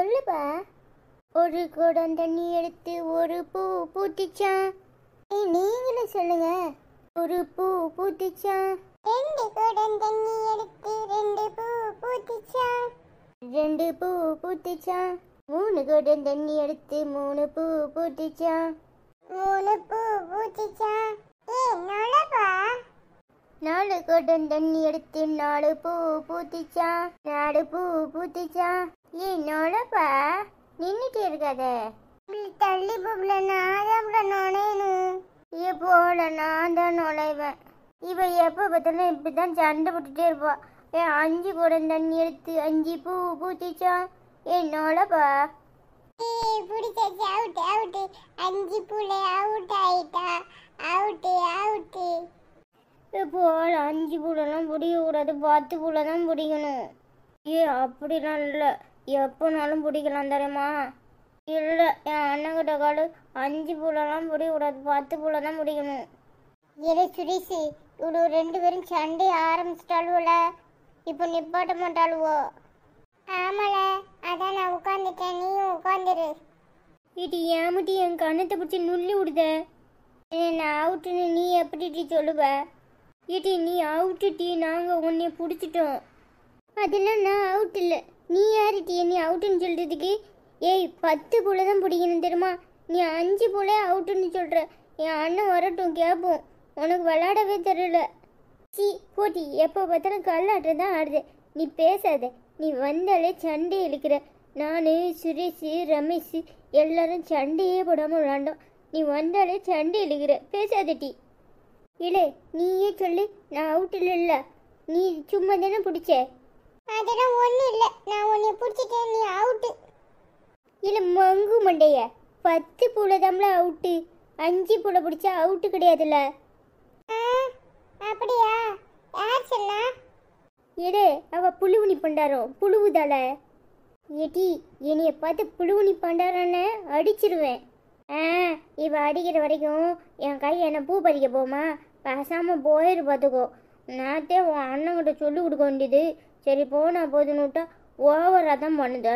சொல்லுப்பா. ஒரு குடம் தண்ணி எடுத்து ஒரு பூ பூத்திச்சான். நீங்களும் சொல்லுங்க. ஒரு பூ பூத்திச்சான். 2 குடம் தண்ணி எடுத்து 2 பூ பூத்திச்சான். 2 பூ பூத்திச்சான். 3 குடம் தண்ணி எடுத்து 3 பூ பூத்திச்சான். 3 பூ பூத்திச்சான். நொலப்பா. 4 குடம் தண்ணி எடுத்து 4 பூ பூத்திச்சான். 4 பூ பூத்திச்சான். நொலப்பா, நின்னுட்டு இருக்காத. தள்ளி போகல, நான் நுழையணும். போல நான் தான் நுழைவேன். இவ எப்ப பார்த்தாலும் இப்படிதான் சண்டை போட்டுட்டே இருப்பா. 5 குடம் தண்ணி எடுத்து 5 பூ பூத்திச்சான். நொலப்பா. பிடிச்சாச்சு, அவுட் அவுட். 5 பூல அவுட் ஆயிட்டா. Out out. போல 5 பூலெல்லாம் பிடிக்கக்கூடாது, 10 பூல தான் பிடிக்கணும். அப்படிலாம் இல்லை, எப்போனாலும் பிடிக்கலாம் தெரியுமா? இல்லை, என் அண்ணங்கிட்ட காலு 5 பூலெல்லாம் பிடிக்கக்கூடாது, 10 பூல தான் பிடிக்கணும். சுரேஷ், இவ்வளோ 2 பேரும் சண்டை ஆரம்பிச்சிட்டாளுவோல, இப்போ நிப்பாட்ட மாட்டாளுவோ? ஆமால, அதான் நான் உட்காந்துட்டேன், நீயும் உட்காந்துரு. இது ஏமாட்டி என் கண்ணத்தை பிடிச்சி நுள்ளி விடுத. நான் அவுட்டுன்னு நீ எப்படி சொல்லுவ? ஏடி நீ அவுட்டுட்டி, நாங்கள் உன்னைய பிடிச்சிட்டோம். அதெல்லாம் நான் அவுட் இல்லை. நீ யாருட்டி நீ அவுட்டுன்னு சொல்கிறதுக்கு? 10 பூல தான் பிடிக்கணும் தெரியுமா? நீ 5 பூல அவுட்டுன்னு சொல்கிற. என் அண்ணன் வரட்டும், கேட்போம். உனக்கு விளாடவே தெரியல. போட்டி எப்போ பார்த்தாலும் கல்லாட்டம் தான் ஆடுது. நீ பேசாத. நீ வந்தாலே சண்டை இழுக்கிற. நான், சுரேஷ், ரமேஷ் எல்லாரும் சண்டையே போடாமல் விளாண்டோம். நீ வந்தாலே சண்டை இழுக்கிற. பேசாதட்டி. இல்லை, நீயே சொல்லு, நான் அவுட் இல்லை. நீ சும்மா தானே பிடிச்ச. அதெல்லாம் ஒன்றும் இல்லை, நான் உன்னை பிடிச்சிட்டேன், நீ அவுட்டு. இல்லை மங்கு மண்டைய, 10 பூல தாம்ல அவுட்டு. 5 பூல பிடிச்சா அவுட்டு கிடையாதுல்ல. அப்படியா? யார் சொன்னா? ஏடே, அவ புழுவுனி பண்டாரோ, புழுவுதால. ஏட்டி, என்னைய பார்த்து புழுவுனி பண்டாரான்னு அடிச்சிருவேன். இவ அடிக்கிற வரைக்கும் என் கை என்ன பூ பறிக்க போமா? பேசாம போயிரு பார்த்துக்கோ. நாத்தே உன் அண்ணங்கிட்ட சொல்லி கொடுக்க வேண்டியது. சரி போனா போதுன்னு விட்டா ஓவரா தான் பண்ணுத.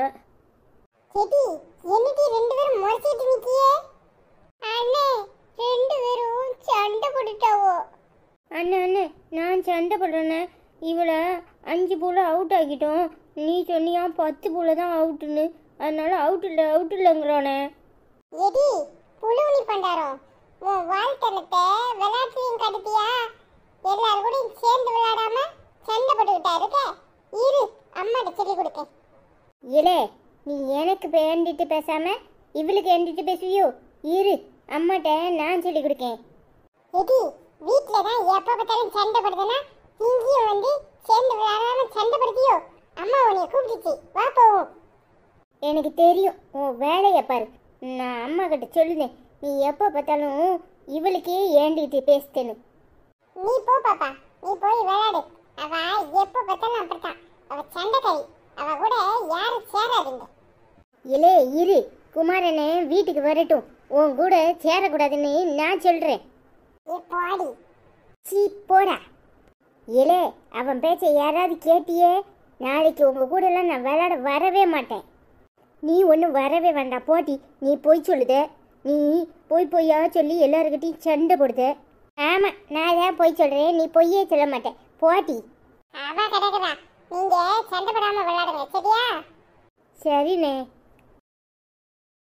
அண்ணே, நான் சண்டை போடுறேன்னு இவளை 5 பூல அவுட் ஆக்கிட்டோம். நீ சொன்னியா 10 பூல தான் அவுட்டுன்னு. அதனால அவுட் இல்லைங்கிறானே. எடி புழுவுனி பண்டாரோ, உன் வாழ்த்தனத்தை விளையாட்டுலையும் கடுப்பியா? எல்லாரும் கூட சேர்ந்து விளையாடாம சண்டை போட்டுக்கிட்டா இருக்க. இரு, அம்மாட்ட சொல்லி கொடுக்க. இலே, நீ எனக்கு வேண்டிட்டு பேசாம இவளுக்கு வேண்டிட்டு பேசுவியோ? இரு, அம்மாட்ட நான் சொல்லி கொடுக்கேன். எடி, வீட்டில் தான் எப்போ பார்த்தாலும் சண்டை படுதுன்னா இங்கேயும் வந்து சேர்ந்து விளையாடாம சண்டை படுத்தியோ? அம்மா உன்னை கூப்பிட்டுச்சு, வா போவோம். எனக்கு தெரியும், உன் வேலையை பாரு. நான் அம்மா கிட்ட சொல்லுதேன், நீ எப்போ பார்த்தாலும் இவளுக்கே ஏண்டிக்கிட்டு பேசுத்தேன்னு. நீ போ பாப்பா, நீ போய் விளையாடு. அவ எப்போ பார்த்தாலும் அப்படித்தான். அவ சண்டைக்காரி. அவ கூட யாரும் சேராதுங்க. இல்லே இரு, குமாரனே வீட்டுக்கு வரட்டும். உன் கூட சேரக்கூடாதுன்னு நான் சொல்றேன். போடி. போடா. இல்லே, அவன் பேச்ச யாராவது கேட்டியே, நாளைக்கு உங்க கூட எல்லாம் நான் விளையாட வரவே மாட்டேன். நீ ஒன்றும் வரவே வேண்டாம் போட்டி. நீ போய் சொல்லுத. நீ பொய்யா சொல்லி எல்லாருக்கிட்டையும் சண்டை போடுத. ஆமாம், நான் தான் போய் சொல்கிறேன், நீ பொய்யே சொல்ல மாட்டேன் போட்டி. அவ கிடக்குதா, நீங்கள் சண்டை போடாமல் விளையாடுங்க சரியா? சரிண்ணே.